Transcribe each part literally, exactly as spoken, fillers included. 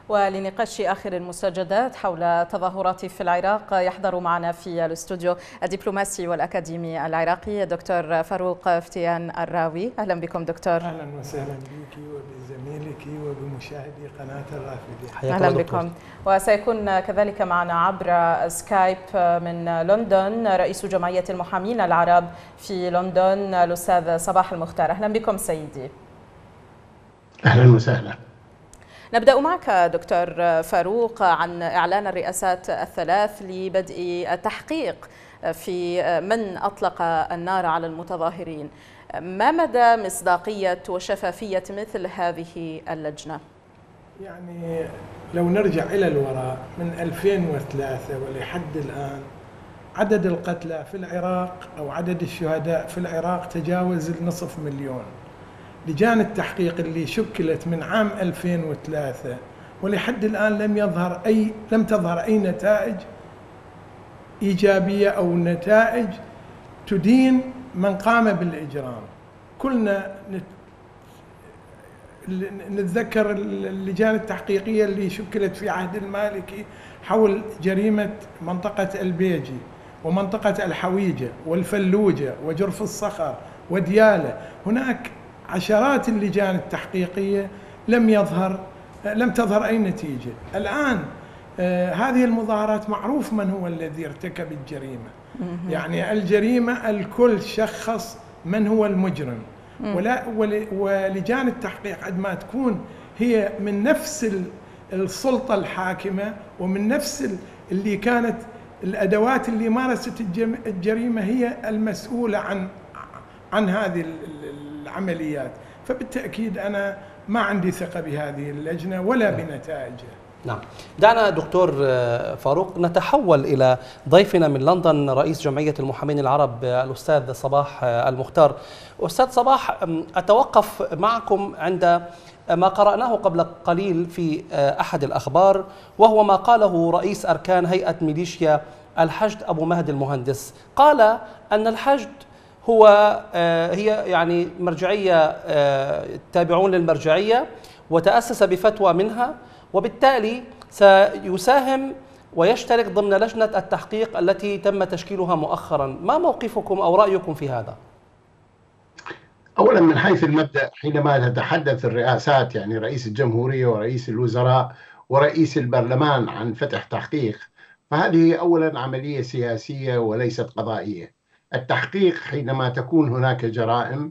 ولنقاش آخر المستجدات حول تظاهرات في العراق يحضر معنا في الاستوديو الدبلوماسي والأكاديمي العراقي دكتور فاروق افتيان الراوي. أهلا بكم دكتور. أهلا وسهلا بك وبزميلك وبمشاهدي قناة الرافدين. أهلا بكم. وسيكون كذلك معنا عبر سكايب من لندن رئيس جمعية المحامين العرب في لندن الأستاذ صباح المختار. أهلا بكم سيدي. أهلا وسهلا. نبدأ معك دكتور فاروق عن إعلان الرئاسات الثلاث لبدء التحقيق في من أطلق النار على المتظاهرين. ما مدى مصداقية وشفافية مثل هذه اللجنة؟ يعني لو نرجع إلى الوراء من ألفين وثلاثة ولحد الآن عدد القتلى في العراق أو عدد الشهداء في العراق تجاوز النصف مليون. لجان التحقيق اللي شكلت من عام ألفين وثلاثة ولحد الآن لم يظهر أي لم تظهر أي نتائج إيجابية أو نتائج تدين من قام بالإجرام. كلنا نتذكر اللجان التحقيقية اللي شكلت في عهد المالكي حول جريمة منطقة البيجي ومنطقة الحويجة والفلوجة وجرف الصخر وديالة. هناك عشرات اللجان التحقيقية لم يظهر لم تظهر أي نتيجة. الآن آه هذه المظاهرات معروف من هو الذي ارتكب الجريمة. يعني الجريمة الكل شخص من هو المجرم، ولا ولجان التحقيق عندما تكون هي من نفس السلطة الحاكمة ومن نفس اللي كانت الأدوات اللي مارست الجريمة هي المسؤولة عن عن هذه العمليات، فبالتأكيد أنا ما عندي ثقة بهذه اللجنة ولا بنتائجها. نعم. دعنا دكتور فاروق نتحول إلى ضيفنا من لندن رئيس جمعية المحامين العرب الأستاذ صباح المختار. أستاذ صباح، أتوقف معكم عند ما قرأناه قبل قليل في أحد الأخبار، وهو ما قاله رئيس أركان هيئة ميليشيا الحشد أبو مهدي المهندس. قال أن الحشد هو هي يعني مرجعية تابعون للمرجعية وتأسس بفتوى منها، وبالتالي سيساهم ويشترك ضمن لجنة التحقيق التي تم تشكيلها مؤخرا. ما موقفكم أو رأيكم في هذا؟ أولا من حيث المبدأ، حينما تتحدث الرئاسات يعني رئيس الجمهورية ورئيس الوزراء ورئيس البرلمان عن فتح تحقيق، فهذه أولا عملية سياسية وليست قضائية. التحقيق حينما تكون هناك جرائم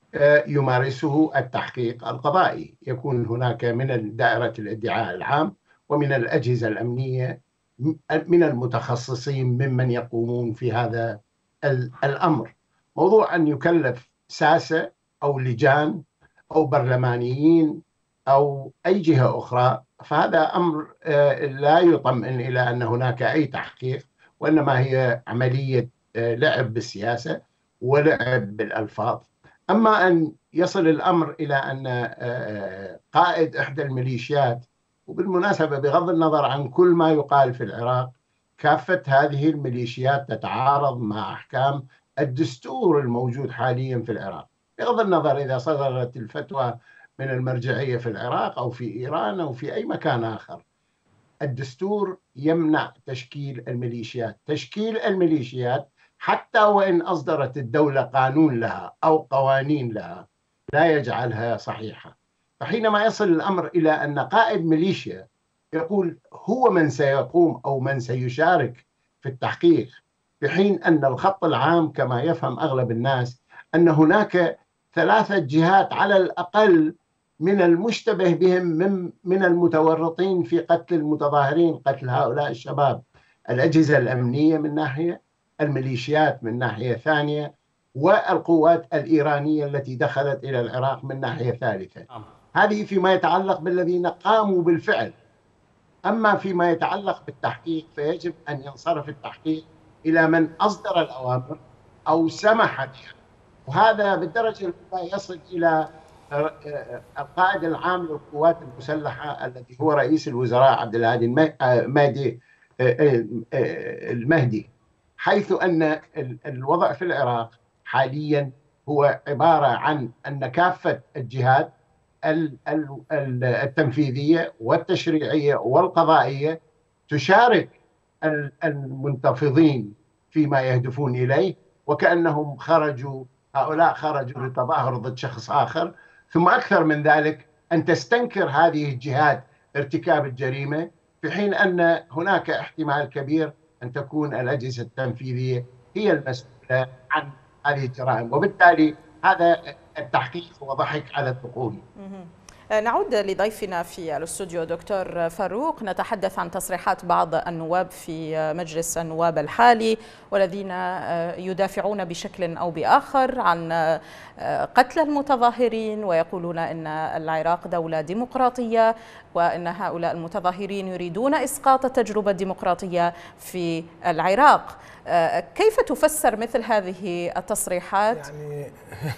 يمارسه التحقيق القضائي، يكون هناك من دائرة الادعاء العام ومن الأجهزة الأمنية من المتخصصين ممن يقومون في هذا الأمر. موضوع أن يكلف ساسة أو لجان أو برلمانيين أو أي جهة أخرى، فهذا أمر لا يطمئن إلى أن هناك أي تحقيق، وإنما هي عملية لعب بالسياسة ولعب بالألفاظ. أما أن يصل الأمر إلى أن قائد إحدى الميليشيات، وبالمناسبة بغض النظر عن كل ما يقال في العراق، كافة هذه الميليشيات تتعارض مع أحكام الدستور الموجود حاليا في العراق، بغض النظر إذا صدرت الفتوى من المرجعية في العراق أو في إيران أو في أي مكان آخر. الدستور يمنع تشكيل الميليشيات. تشكيل الميليشيات حتى وإن أصدرت الدولة قانون لها أو قوانين لها لا يجعلها صحيحة. فحينما يصل الأمر إلى أن قائد ميليشيا يقول هو من سيقوم أو من سيشارك في التحقيق، في حين أن الخط العام كما يفهم أغلب الناس أن هناك ثلاثة جهات على الأقل من المشتبه بهم من, من المتورطين في قتل المتظاهرين، قتل هؤلاء الشباب: الأجهزة الأمنية من ناحية، الميليشيات من ناحية ثانية، والقوات الإيرانية التي دخلت إلى العراق من ناحية ثالثة. هذه فيما يتعلق بالذين قاموا بالفعل. أما فيما يتعلق بالتحقيق فيجب أن ينصرف التحقيق إلى من أصدر الأوامر أو سمح بها، وهذا بالدرجة الأولى يصل إلى القائد العام للقوات المسلحة الذي هو رئيس الوزراء عبد الهادي المهدي المهدي حيث أن الوضع في العراق حاليا هو عبارة عن أن كافة الجهات التنفيذية والتشريعية والقضائية تشارك المنتفضين فيما يهدفون إليه، وكأنهم خرجوا هؤلاء خرجوا لتظاهر ضد شخص آخر. ثم أكثر من ذلك أن تستنكر هذه الجهات ارتكاب الجريمة، في حين أن هناك احتمال كبير أن تكون الأجهزة التنفيذية هي المسؤولة عن هذه الجرائم، وبالتالي هذا التحقيق هو ضحك على الثقول. نعود لضيفنا في الاستوديو دكتور فاروق، نتحدث عن تصريحات بعض النواب في مجلس النواب الحالي والذين يدافعون بشكل أو بآخر عن قتل المتظاهرين، ويقولون أن العراق دولة ديمقراطية وأن هؤلاء المتظاهرين يريدون إسقاط التجربة الديمقراطية في العراق. كيف تفسر مثل هذه التصريحات؟ يعني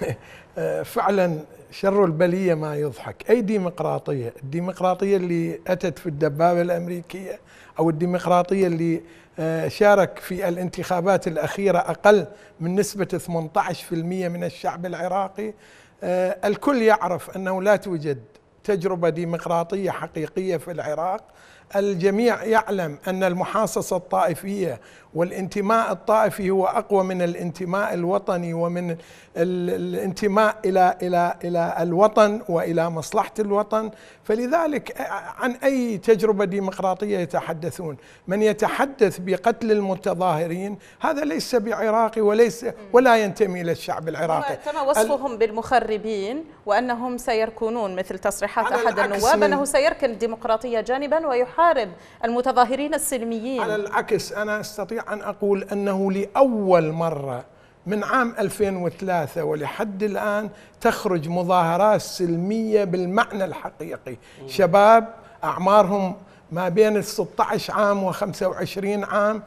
فعلا شر البلية ما يضحك. أي ديمقراطية؟ الديمقراطية اللي أتت في الدبابة الأمريكية، أو الديمقراطية اللي شارك في الانتخابات الأخيرة أقل من نسبة ثمانية عشر بالمئة من الشعب العراقي. الكل يعرف أنه لا توجد تجربة ديمقراطية حقيقية في العراق. الجميع يعلم أن المحاصصة الطائفية والانتماء الطائفي هو أقوى من الانتماء الوطني ومن الانتماء إلى إلى إلى الوطن وإلى مصلحة الوطن. فلذلك عن أي تجربة ديمقراطية يتحدثون؟ من يتحدث بقتل المتظاهرين هذا ليس بعراقي وليس ولا ينتمي إلى الشعب العراقي. تم وصفهم بالمخربين وأنهم سيركنون، مثل تصريحات أحد النواب أنه سيركن الديمقراطية جانبا ويحارب المتظاهرين السلميين. على العكس، أنا أستطيع أن أقول أنه لأول مرة من عام ألفين وثلاثة ولحد الآن تخرج مظاهرات سلمية بالمعنى الحقيقي. شباب أعمارهم ما بين ستة عشر عام وخمسة وعشرين عام،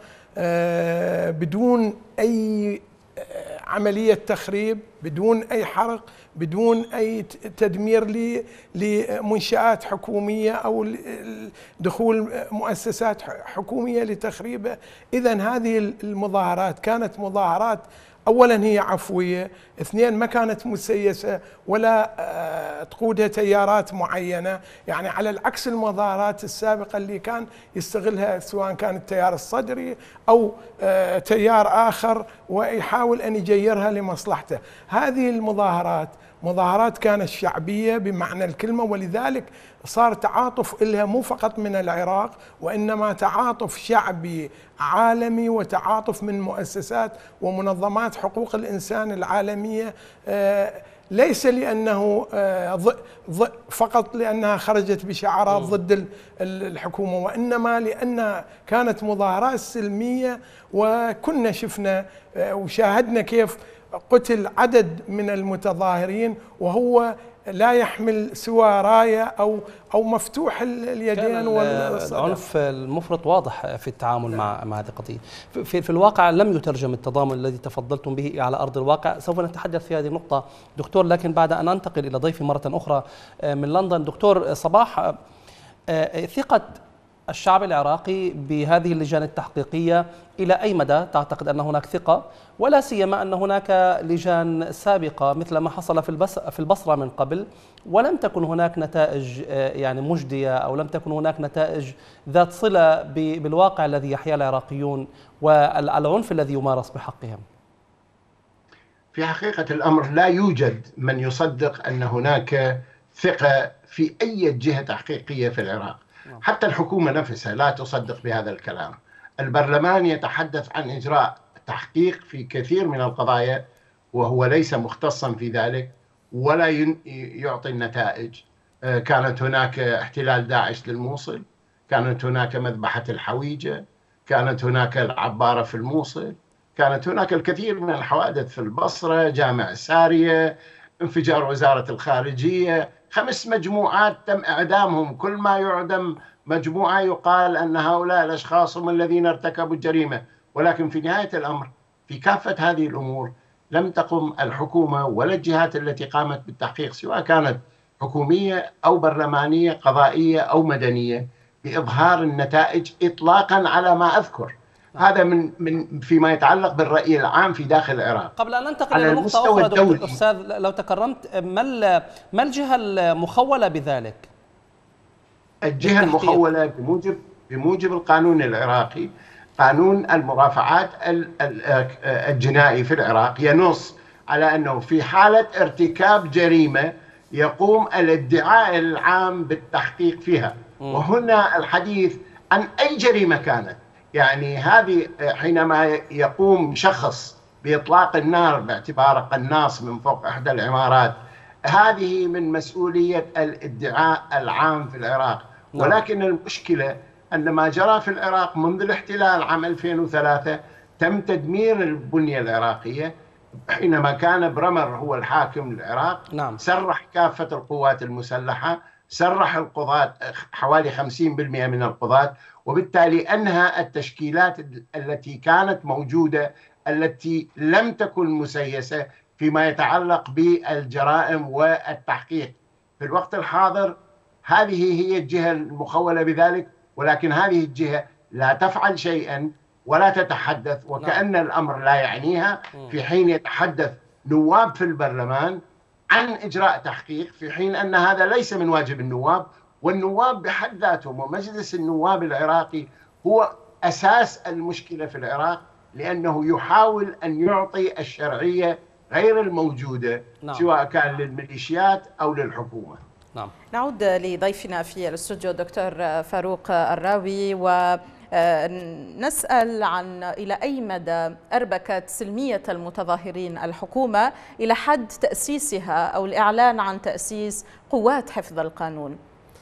بدون أي عملية تخريب، بدون أي حرق، بدون أي تدمير لمنشآت حكومية أو دخول مؤسسات حكومية لتخريبها. إذن هذه المظاهرات كانت مظاهرات أولا هي عفوية، اثنين ما كانت مسيسة ولا تقودها تيارات معينة، يعني على العكس المظاهرات السابقة اللي كان يستغلها سواء كان التيار الصدري أو تيار آخر ويحاول أن يجيرها لمصلحته. هذه المظاهرات مظاهرات كانت شعبية بمعنى الكلمة، ولذلك صار تعاطف إلها مو فقط من العراق وإنما تعاطف شعبي عالمي وتعاطف من مؤسسات ومنظمات حقوق الإنسان العالمية، ليس لأنه فقط لأنها خرجت بشعارات ضد الحكومة، وإنما لأنها كانت مظاهرات سلمية. وكنا شفنا وشاهدنا كيف قتل عدد من المتظاهرين وهو لا يحمل سوى راية أو أو مفتوح اليدين والصدر. العنف المفرط واضح في التعامل مع مع هذه القضية. في في الواقع لم يترجم التضامن الذي تفضلتم به على أرض الواقع. سوف نتحدث في هذه النقطة دكتور، لكن بعد أن أنتقل إلى ضيفي مرة أخرى من لندن. دكتور صباح، ثقة الشعب العراقي بهذه اللجان التحقيقية إلى أي مدى تعتقد أن هناك ثقة، ولا سيما أن هناك لجان سابقة مثل ما حصل في في البصرة من قبل ولم تكن هناك نتائج يعني مجدية، أو لم تكن هناك نتائج ذات صلة بالواقع الذي يحياه العراقيون والعنف الذي يمارس بحقهم؟ في حقيقة الأمر لا يوجد من يصدق أن هناك ثقة في أي جهة تحقيقية في العراق. حتى الحكومة نفسها لا تصدق بهذا الكلام. البرلمان يتحدث عن إجراء تحقيق في كثير من القضايا وهو ليس مختصا في ذلك ولا يعطي النتائج. كانت هناك احتلال داعش للموصل، كانت هناك مذبحة الحويجة، كانت هناك العبارة في الموصل، كانت هناك الكثير من الحوادث في البصرة، جامع السارية، انفجار وزارة الخارجية، خمس مجموعات تم إعدامهم. كل ما يعدم مجموعة يقال أن هؤلاء الأشخاص هم الذين ارتكبوا الجريمة، ولكن في نهاية الأمر في كافة هذه الأمور لم تقم الحكومة ولا الجهات التي قامت بالتحقيق سواء كانت حكومية أو برلمانية قضائية أو مدنية بإظهار النتائج إطلاقا على ما أذكر. هذا من من فيما يتعلق بالرأي العام في داخل العراق. قبل أن ننتقل إلى نقطة أخرى دكتور أستاذ لو تكرمت، ما ما الجهة المخولة بذلك؟ الجهة المخولة بموجب بموجب القانون العراقي، قانون المرافعات الجنائي في العراق ينص على أنه في حالة ارتكاب جريمة يقوم الادعاء العام بالتحقيق فيها. وهنا الحديث عن أي جريمة كانت، يعني هذه حينما يقوم شخص بإطلاق النار باعتباره قناص من فوق إحدى العمارات، هذه من مسؤولية الادعاء العام في العراق. ولكن المشكلة أن ما جرى في العراق منذ الاحتلال عام ألفين وثلاثة تم تدمير البنية العراقية. حينما كان برمر هو الحاكم للعراق نعم. سرح كافة القوات المسلحة، سرح القضاة حوالي خمسين بالمئة من القضاة، وبالتالي أنهى التشكيلات التي كانت موجودة التي لم تكن مسيسة فيما يتعلق بالجرائم والتحقيق. في الوقت الحاضر هذه هي الجهة المخولة بذلك، ولكن هذه الجهة لا تفعل شيئا ولا تتحدث، وكأن الأمر لا يعنيها، في حين يتحدث نواب في البرلمان عن إجراء تحقيق، في حين أن هذا ليس من واجب النواب. والنواب بحد ذاتهم ومجلس النواب العراقي هو أساس المشكلة في العراق، لأنه يحاول أن يعطي الشرعية غير الموجودة نعم. سواء كان للميليشيات أو للحكومة. نعم. نعود لضيفنا في الاستوديو دكتور فاروق الراوي، ونسأل عن إلى أي مدى أربكت سلمية المتظاهرين الحكومة إلى حد تأسيسها أو الإعلان عن تأسيس قوات حفظ القانون.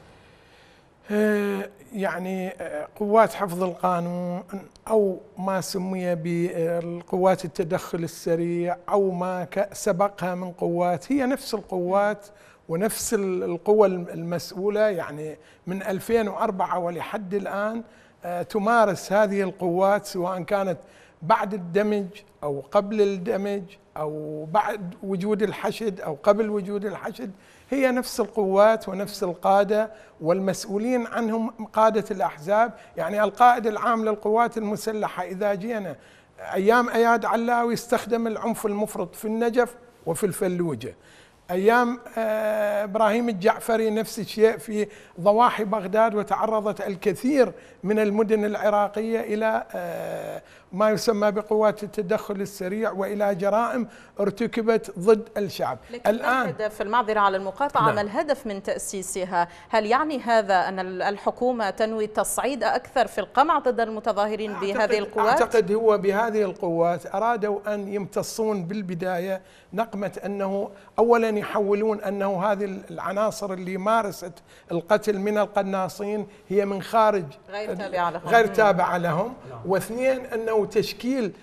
يعني قوات حفظ القانون أو ما سمي بالقوات التدخل السريع أو ما سبقها من قوات، هي نفس القوات ونفس القوى المسؤولة. يعني من ألفين وأربعة ولحد الآن تمارس هذه القوات، سواء كانت بعد الدمج أو قبل الدمج أو بعد وجود الحشد أو قبل وجود الحشد، هي نفس القوات ونفس القادة والمسؤولين عنهم قادة الأحزاب. يعني القائد العام للقوات المسلحة إذا جينا أيام أياد علاوي استخدم العنف المفرط في النجف وفي الفلوجة. أيام إبراهيم الجعفري نفس الشيء في ضواحي بغداد، وتعرضت الكثير من المدن العراقية إلى ما يسمى بقوات التدخل السريع وإلى جرائم ارتكبت ضد الشعب. لكن الآن الهدف، المعذرة على المقاطعة، نعم. ما الهدف من تأسيسها؟ هل يعني هذا أن الحكومة تنوي تصعيد أكثر في القمع ضد المتظاهرين بهذه القوات؟ أعتقد هو بهذه القوات أرادوا أن يمتصون بالبداية نقمة أنه أولا يحولون أنه هذه العناصر اللي مارست القتل من القناصين هي من خارج غير تابعة لهم, غير تابعة لهم. واثنين أنه تشكيل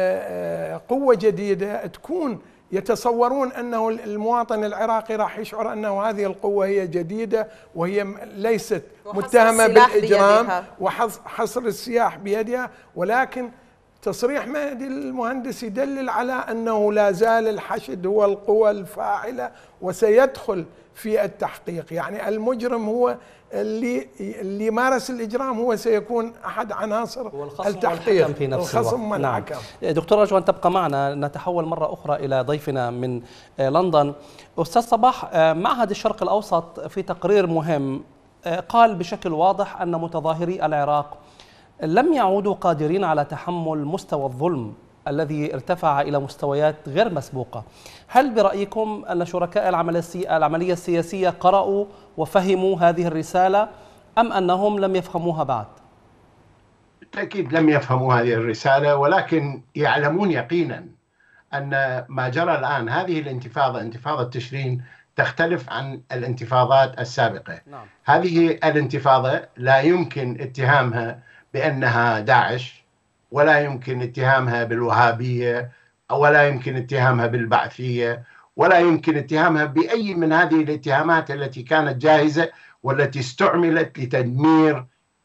قوة جديدة تكون يتصورون أنه المواطن العراقي راح يشعر أنه هذه القوة هي جديدة وهي ليست متهمة بالإجرام وحصر السلاح بيدها. ولكن تصريح مهدي المهندس يدلل على أنه لا زال الحشد هو القوى الفاعلة وسيدخل في التحقيق. يعني المجرم هو اللي اللي مارس الإجرام هو سيكون أحد عناصر التحقيق في نفس الخصم والحكم. نعم. دكتور أرجو أن تبقى معنا، نتحول مرة أخرى إلى ضيفنا من لندن. أستاذ صباح، معهد الشرق الأوسط في تقرير مهم قال بشكل واضح أن متظاهري العراق لم يعودوا قادرين على تحمل مستوى الظلم الذي ارتفع إلى مستويات غير مسبوقة. هل برأيكم أن شركاء العملية السياسية قرأوا وفهموا هذه الرسالة أم أنهم لم يفهموها بعد؟ بالتأكيد لم يفهموا هذه الرسالة، ولكن يعلمون يقينا أن ما جرى الآن هذه الانتفاضة، انتفاضة تشرين، تختلف عن الانتفاضات السابقة. نعم. هذه الانتفاضة لا يمكن اتهامها بأنها داعش، ولا يمكن اتهامها بالوهابية، ولا يمكن اتهامها بالبعثية، ولا يمكن اتهامها بأي من هذه الاتهامات التي كانت جاهزة والتي استعملت لتدمير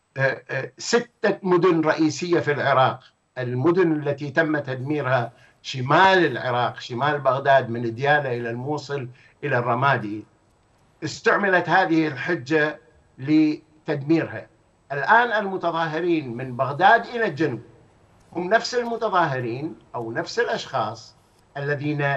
ستة مدن رئيسية في العراق. المدن التي تم تدميرها شمال العراق، شمال بغداد، من ديالى إلى الموصل إلى الرمادي، استعملت هذه الحجة لتدميرها. الآن المتظاهرين من بغداد إلى الجنوب هم نفس المتظاهرين أو نفس الأشخاص الذين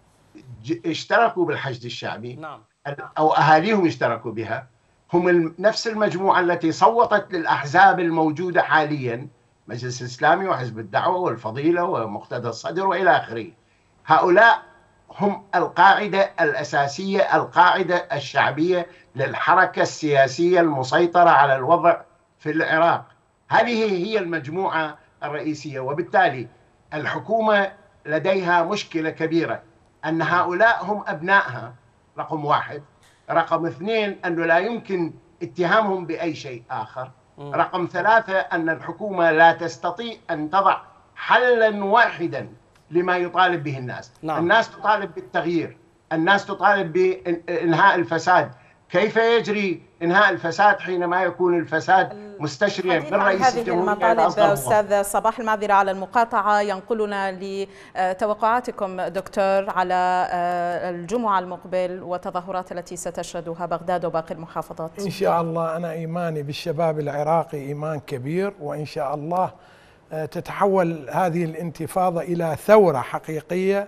اشتركوا بالحشد الشعبي، نعم. أو أهاليهم اشتركوا بها، هم نفس المجموعة التي صوتت للأحزاب الموجودة حاليا، مجلس الإسلامي وحزب الدعوة والفضيلة ومقتدى الصدر وإلى آخره. هؤلاء هم القاعدة الأساسية، القاعدة الشعبية للحركة السياسية المسيطرة على الوضع في العراق. هذه هي المجموعة الرئيسية، وبالتالي الحكومة لديها مشكلة كبيرة أن هؤلاء هم أبنائها، رقم واحد. رقم اثنين، أنه لا يمكن اتهامهم بأي شيء آخر. رقم ثلاثة، أن الحكومة لا تستطيع أن تضع حلا واحدا لما يطالب به الناس. نعم. الناس تطالب بالتغيير، الناس تطالب بإنهاء الفساد. كيف يجري إنهاء الفساد حينما يكون الفساد مستشريا بالرئيس هذه المطالب أستاذ صباح، المعذرة على المقاطعة، ينقلنا لتوقعاتكم دكتور على الجمعة المقبل والتظاهرات التي ستشهدها بغداد وباقي المحافظات. إن شاء الله أنا إيماني بالشباب العراقي إيمان كبير، وإن شاء الله تتحول هذه الانتفاضة إلى ثورة حقيقية،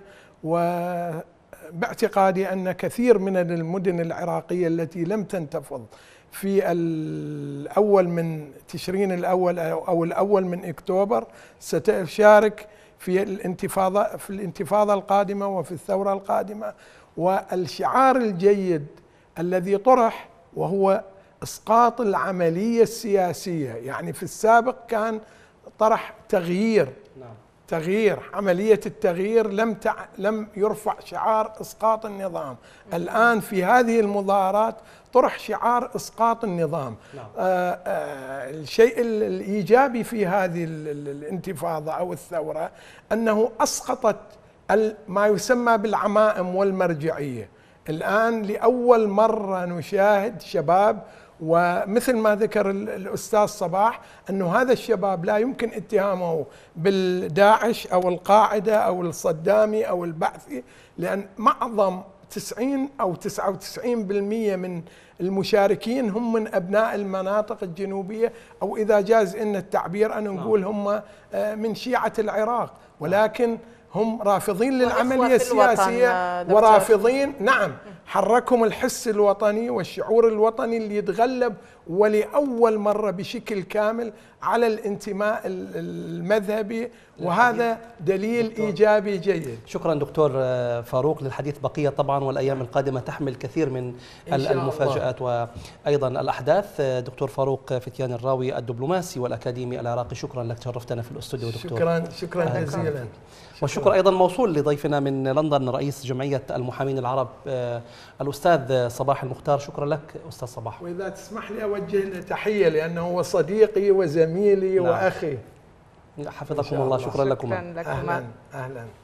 وباعتقادي أن كثير من المدن العراقية التي لم تنتفض في الأول من تشرين الأول أو الأول من أكتوبر ستشارك في الانتفاضة في الانتفاضة القادمة وفي الثورة القادمة. والشعار الجيد الذي طرح وهو إسقاط العملية السياسية، يعني في السابق كان طرح تغيير، نعم. تغيير عملية التغيير، لم تع... لم يرفع شعار إسقاط النظام. الآن في هذه المظاهرات طرح شعار إسقاط النظام. نعم. آه آه الشيء الإيجابي في هذه الانتفاضة أو الثورة أنه أسقطت ما يسمى بالعمائم والمرجعية. الآن لأول مرة نشاهد شباب، ومثل ما ذكر الأستاذ صباح أنه هذا الشباب لا يمكن اتهامه بالداعش أو القاعدة أو الصدامي أو البعثي، لأن معظم تسعين أو تسعة وتسعين بالمئة من المشاركين هم من أبناء المناطق الجنوبية، أو إذا جاز إن التعبير أن نقول هم من شيعة العراق، ولكن هم رافضين للعملية السياسية ورافضين، نعم، حركهم الحس الوطني والشعور الوطني اللي يتغلب ولأول مرة بشكل كامل على الانتماء المذهبي، وهذا دليل دكتور. إيجابي جيد. شكرا دكتور فاروق. للحديث بقية طبعا، والأيام القادمة تحمل كثير من المفاجآت وأيضا الأحداث. دكتور فاروق فتيان الراوي الدبلوماسي والأكاديمي العراقي، شكرا لك، شرفتنا في الاستوديو دكتور. شكرا شكرا جزيلا. والشكر أيضا موصول لضيفنا من لندن رئيس جمعية المحامين العرب الأستاذ صباح المختار. شكرا لك أستاذ صباح. وإذا تسمح لي أوجه له تحية لأنه هو صديقي وزميلي. نعم. وأخي. حفظكم الله. شكرا لكم. شكرا لكم. أهلا أهلا.